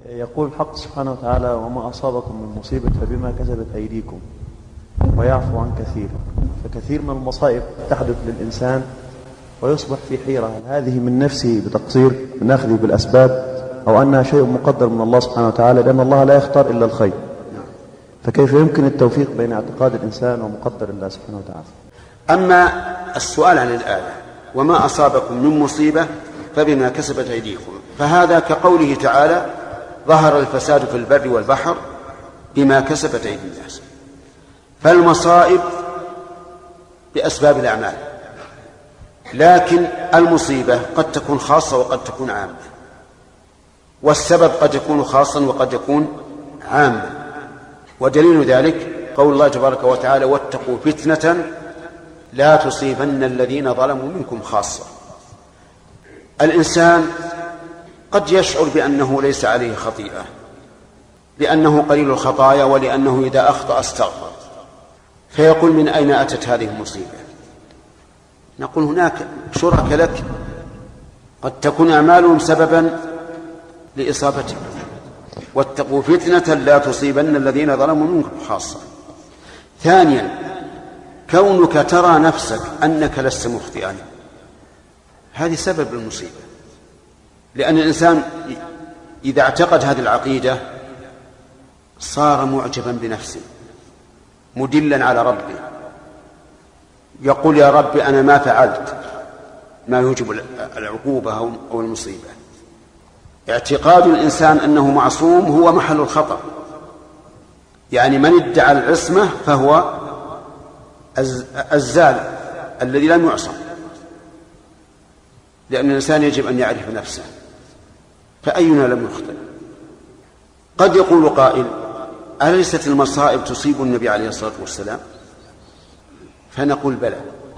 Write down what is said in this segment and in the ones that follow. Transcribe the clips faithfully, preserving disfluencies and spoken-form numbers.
يقول الحق سبحانه وتعالى: وما أصابكم من مصيبة فبما كسبت أيديكم ويعفو عن كثير. فكثير من المصائب تحدث للإنسان ويصبح في حيرة، هل هذه من نفسه بتقصير من أخذه بالأسباب أو أنها شيء مقدر من الله سبحانه وتعالى، لأن الله لا يختار إلا الخير. فكيف يمكن التوفيق بين اعتقاد الإنسان ومقدر الله سبحانه وتعالى؟ أما السؤال عن الآية وما أصابكم من مصيبة فبما كسبت أيديكم، فهذا كقوله تعالى: ظهر الفساد في البر والبحر بما كسبت أيدي الناس. فالمصائب بأسباب الأعمال، لكن المصيبة قد تكون خاصة وقد تكون عامة، والسبب قد يكون خاصا وقد يكون عاما. ودليل ذلك قول الله تبارك وتعالى: واتقوا فتنة لا تصيبن الذين ظلموا منكم خاصة. الإنسان قد يشعر بأنه ليس عليه خطيئة، لأنه قليل الخطايا، ولأنه إذا أخطأ استغفر، فيقول: من أين أتت هذه المصيبة؟ نقول: هناك شرك لك قد تكون أعمالهم سببا لإصابتك. واتقوا فتنة لا تصيبن الذين ظلموا منكم خاصة. ثانيا، كونك ترى نفسك أنك لست مخطئا، هذه سبب المصيبة، لأن الإنسان إذا اعتقد هذه العقيدة صار معجبا بنفسه مدلا على ربه، يقول: يا رب أنا ما فعلت ما يوجب العقوبة أو المصيبة. اعتقاد الإنسان أنه معصوم هو محل الخطأ، يعني من ادعى العصمة فهو الزال الذي لم يعصم، لأن الإنسان يجب أن يعرف نفسه، فأينا لم يخطئ؟ قد يقول قائل: أليست المصائب تصيب النبي عليه الصلاة والسلام؟ فنقول: بلى،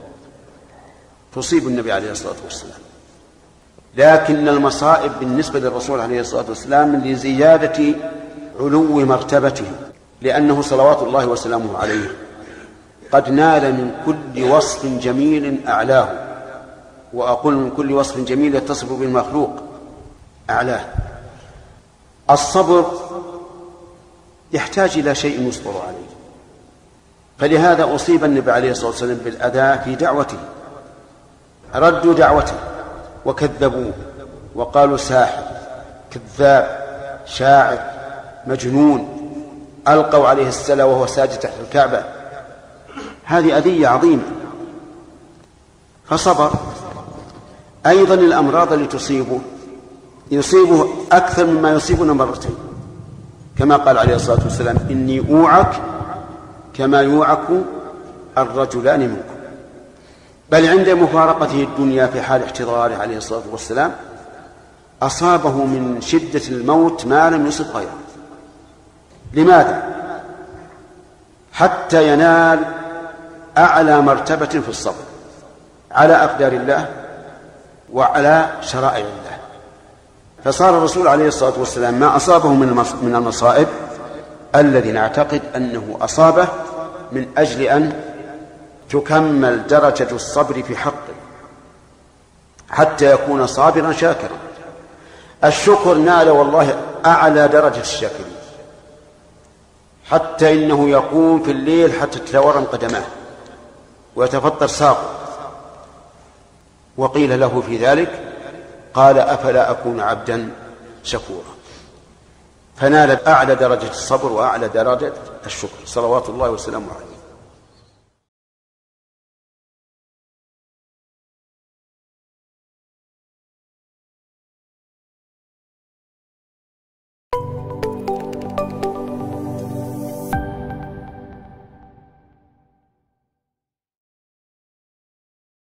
تصيب النبي عليه الصلاة والسلام، لكن المصائب بالنسبة للرسول عليه الصلاة والسلام لزيادة علو مرتبته، لأنه صلوات الله وسلامه عليه قد نال من كل وصف جميل أعلاه، وأقول من كل وصف جميل يتصف بالمخلوق أعلاه. الصبر يحتاج إلى شيء يصبر عليه، فلهذا أصيب النبي عليه الصلاة والسلام بالأذى في دعوته، ردوا دعوته وكذبوه وقالوا: ساحر، كذاب، شاعر، مجنون، ألقوا عليه السلا وهو ساجد تحت الكعبة. هذه أذية عظيمة، فصبر. أيضا الأمراض اللي تصيبه يصيبه أكثر مما يصيبنا مرتين، كما قال عليه الصلاة والسلام: إني أوعك كما يوعك الرجلان منكم. بل عند مفارقته الدنيا في حال احتضاره عليه الصلاة والسلام أصابه من شدة الموت ما لم يصب غيره. لماذا؟ حتى ينال أعلى مرتبة في الصبر على أقدار الله وعلى شرائع الله. فصار الرسول عليه الصلاة والسلام ما أصابه من المصائب الذي نعتقد أنه أصابه من أجل أن تكمل درجة الصبر في حقه حتى يكون صابرا شاكرا. الشكر نال والله أعلى درجة الشاكرين، حتى إنه يقوم في الليل حتى تتورم قدماه ويتفطر ساقه، وقيل له في ذلك قال: أفلا أكون عبدا شكورا. فنال أعلى درجة الصبر وأعلى درجة الشكر صلوات الله وسلامه عليه.